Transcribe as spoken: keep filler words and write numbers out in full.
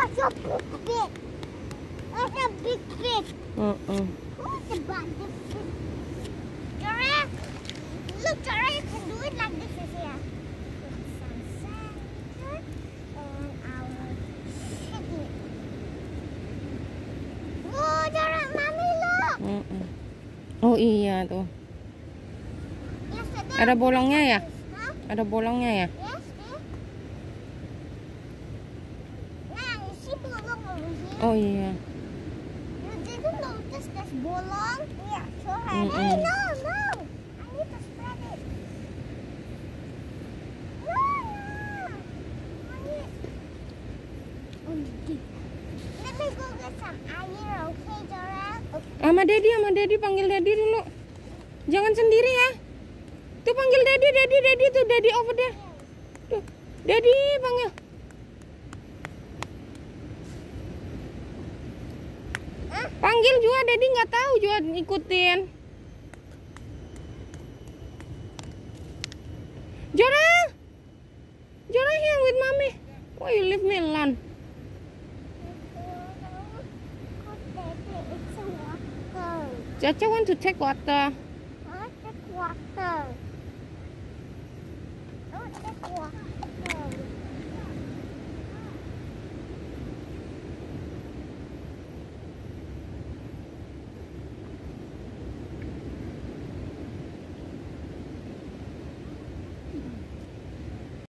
What's your big bit? What's a big bit? Uh-uh. Who's about this bit? Jorah, look, Jorah, you can do it like this is here. Put some sand here, and I will shake it. Oh, Jorah, mommy, look. Uh-uh. Oh iya tuh. Yesterday Ada bolongnya ya? Huh? Ada bolongnya ya? Yes, dear. Now, you see bolong over here? Oh iya. You didn't notice there's bolong? Yeah, sure. Mm-mm. Hey, no, no. I need to spread it. No, no. I need... Oh, dear. Let me go get some air, okay, Jorah? Okay. Sama Daddy, sama Daddy, panggil Daddy dulu. Jangan sendiri ya. Tuh panggil Daddy, Daddy, Daddy tuh, Daddy over there. Tuh, Daddy panggil. Hah? Panggil juga, Daddy nggak tahu juga ikutin. Jorah, Jorah here with mommy. Why you leave me alone? It's a water. Caca want to take water. Huh? Take water.